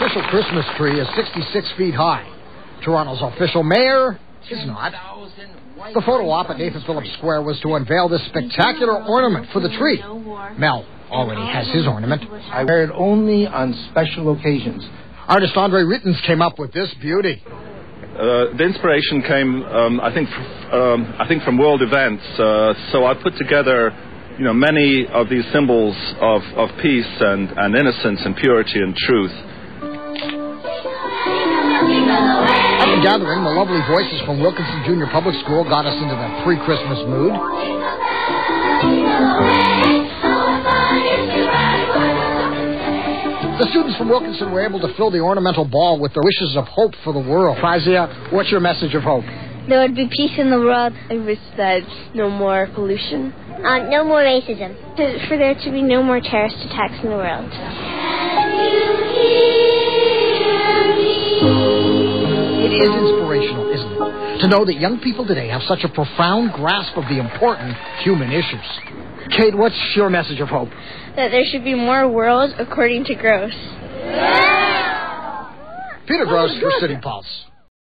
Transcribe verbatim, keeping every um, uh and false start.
official Christmas tree is sixty-six feet high. Toronto's official mayor is not. The photo op at Nathan Phillips Square was to unveil this spectacular ornament for the tree. Mel already has his ornament. I wear it only on special occasions. Artist Andre Rittens came up with this beauty. Uh, the inspiration came, um, I think, f- um, I think from world events. Uh, so I put together, you know, many of these symbols of, of peace and, and innocence and purity and truth. At the gathering, the lovely voices from Wilkinson Junior Public School got us into the pre-Christmas mood. The students from Wilkinson were able to fill the ornamental ball with their wishes of hope for the world. Frazia, what's your message of hope? There would be peace in the world. I wish that no more pollution. Uh, no more racism. To, for there to be no more terrorist attacks in the world. It is inspirational, isn't it? To know that young people today have such a profound grasp of the important human issues. Kate, what's your message of hope? That there should be more world according to Gross. Peter Gross for City Pulse.